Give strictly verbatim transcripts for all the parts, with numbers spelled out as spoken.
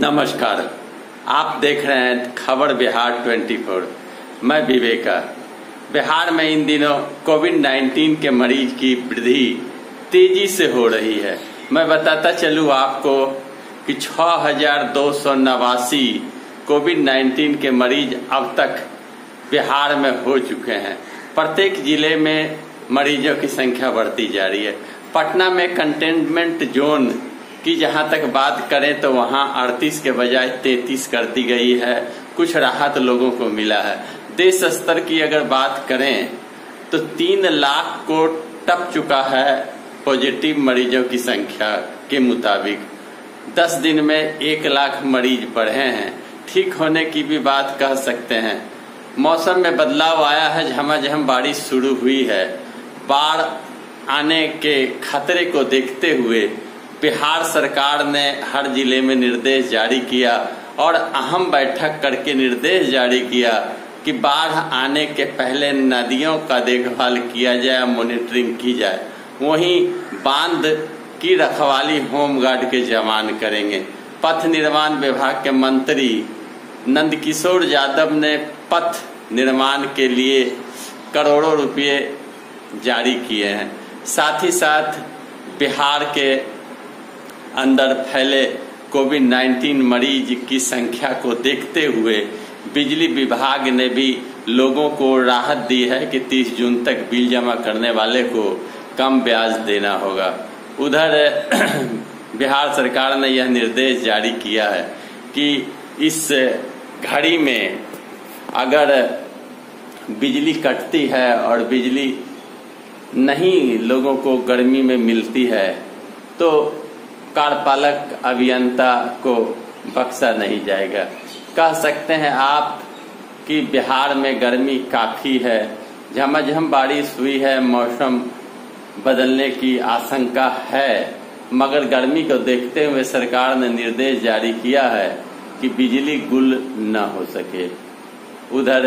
नमस्कार, आप देख रहे हैं खबर बिहार चौबीस। मैं विवेका। बिहार में इन दिनों कोविड नाइन्टीन के मरीज की वृद्धि तेजी से हो रही है। मैं बताता चलूँ आपको कि छह हजार दो सौ नवासी कोविड नाइन्टीन के मरीज अब तक बिहार में हो चुके हैं। प्रत्येक जिले में मरीजों की संख्या बढ़ती जा रही है। पटना में कंटेनमेंट जोन की जहां तक बात करें तो वहां अड़तीस के बजाय तैंतीस कर दी गई है। कुछ राहत लोगों को मिला है। देश स्तर की अगर बात करें तो तीन लाख को टप चुका है पॉजिटिव मरीजों की संख्या के मुताबिक। दस दिन में एक लाख मरीज बढ़े हैं। ठीक होने की भी बात कह सकते हैं। मौसम में बदलाव आया है, झमाझम बारिश शुरू हुई है। बाढ़ आने के खतरे को देखते हुए बिहार सरकार ने हर जिले में निर्देश जारी किया और अहम बैठक करके निर्देश जारी किया कि बाढ़ आने के पहले नदियों का देखभाल किया जाए, मॉनिटरिंग की जाए। वहीं बांध की रखवाली होमगार्ड के जवान करेंगे। पथ निर्माण विभाग के मंत्री नंदकिशोर यादव ने पथ निर्माण के लिए करोड़ों रुपए जारी किए हैं। साथ ही साथ बिहार के अंदर फैले कोविड नाइन्टीन मरीज की संख्या को देखते हुए बिजली विभाग ने भी लोगों को राहत दी है कि तीस जून तक बिल जमा करने वाले को कम ब्याज देना होगा। उधर बिहार सरकार ने यह निर्देश जारी किया है कि इस घड़ी में अगर बिजली कटती है और बिजली नहीं लोगों को गर्मी में मिलती है तो कार्यपालक अभियंता को बख्शा नहीं जाएगा। कह सकते हैं आप कि बिहार में गर्मी काफी है। झमाझम बारिश हुई है, मौसम बदलने की आशंका है, मगर गर्मी को देखते हुए सरकार ने निर्देश जारी किया है कि बिजली गुल न हो सके। उधर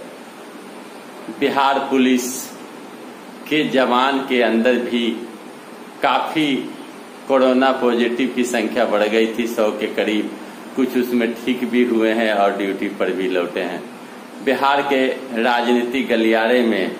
बिहार पुलिस के जवान के अंदर भी काफी कोरोना पॉजिटिव की संख्या बढ़ गई थी, सौ के करीब। कुछ उसमें ठीक भी हुए हैं और ड्यूटी पर भी लौटे हैं। बिहार के राजनीति गलियारे में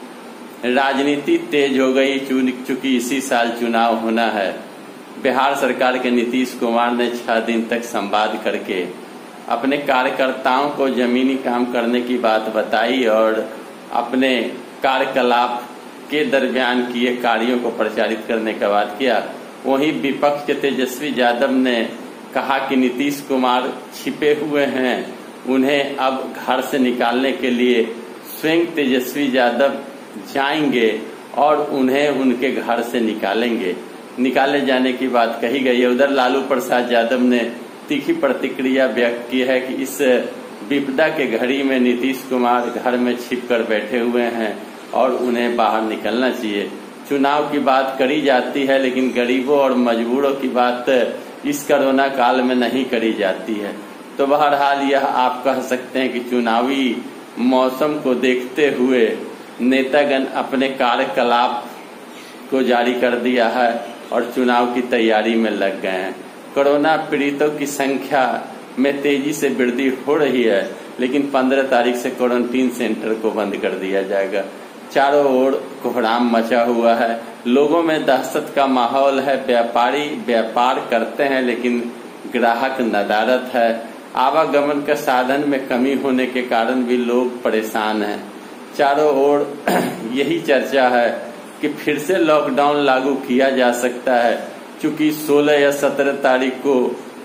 राजनीति तेज हो गई, चूंकि इसी साल चुनाव होना है। बिहार सरकार के नीतीश कुमार ने छह दिन तक संवाद करके अपने कार्यकर्ताओं को जमीनी काम करने की बात बताई और अपने कार्यकलाप के दरमियान किए कार्यों को प्रचारित करने का बात किया। वहीं विपक्ष के तेजस्वी यादव ने कहा कि नीतीश कुमार छिपे हुए हैं, उन्हें अब घर से निकालने के लिए स्वयं तेजस्वी यादव जाएंगे और उन्हें उनके घर से निकालेंगे। निकाले जाने की बात कही गई है। उधर लालू प्रसाद यादव ने तीखी प्रतिक्रिया व्यक्त की है कि इस विपदा के घड़ी में नीतीश कुमार घर में छिपकर बैठे हुए हैं और उन्हें बाहर निकलना चाहिए। चुनाव की बात करी जाती है लेकिन गरीबों और मजबूरों की बात इस कोरोना काल में नहीं करी जाती है। तो बहरहाल यह आप कह सकते हैं कि चुनावी मौसम को देखते हुए नेतागण अपने कार्यकलाप को जारी कर दिया है और चुनाव की तैयारी में लग गए हैं। कोरोना पीड़ितों की संख्या में तेजी से वृद्धि हो रही है, लेकिन पंद्रह तारीख से क्वारंटीन सेंटर को बंद कर दिया जाएगा। चारों ओर कोहराम मचा हुआ है। लोगों में दहशत का माहौल है। व्यापारी व्यापार करते हैं लेकिन ग्राहक नदारत है। आवागमन के साधन में कमी होने के कारण भी लोग परेशान हैं। चारों ओर यही चर्चा है कि फिर से लॉकडाउन लागू किया जा सकता है, चूंकि सोलह या सत्रह तारीख को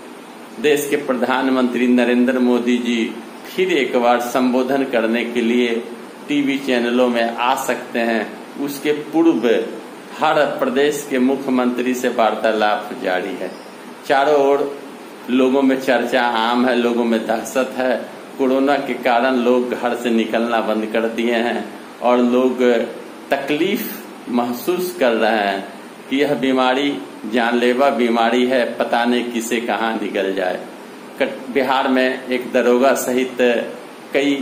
देश के प्रधानमंत्री नरेंद्र मोदी जी फिर एक बार संबोधन करने के लिए टीवी चैनलों में आ सकते हैं। उसके पूर्व हर प्रदेश के मुख्यमंत्री से वार्तालाप जारी है। चारों ओर लोगों में चर्चा आम है, लोगों में दहशत है। कोरोना के कारण लोग घर से निकलना बंद कर दिए हैं और लोग तकलीफ महसूस कर रहे हैं कि यह बीमारी जानलेवा बीमारी है, पता नहीं किसे कहाँ निकल जाए। बिहार में एक दरोगा सहित कई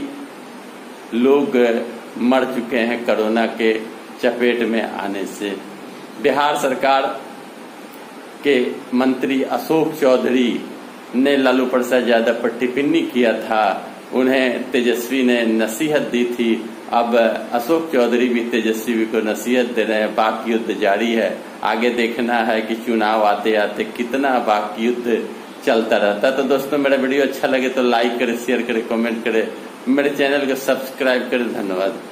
लोग मर चुके हैं कोरोना के चपेट में आने से। बिहार सरकार के मंत्री अशोक चौधरी ने लालू प्रसाद यादव पर टिप्पणी किया था, उन्हें तेजस्वी ने नसीहत दी थी। अब अशोक चौधरी भी तेजस्वी को नसीहत दे रहे हैं। बाक युद्ध जारी है। आगे देखना है कि चुनाव आते आते कितना बाक युद्ध चलता रहता है। तो दोस्तों, मेरा वीडियो अच्छा लगे तो लाइक करें, शेयर करें, कमेंट करें, मेरे चैनल को सब्सक्राइब करें। धन्यवाद।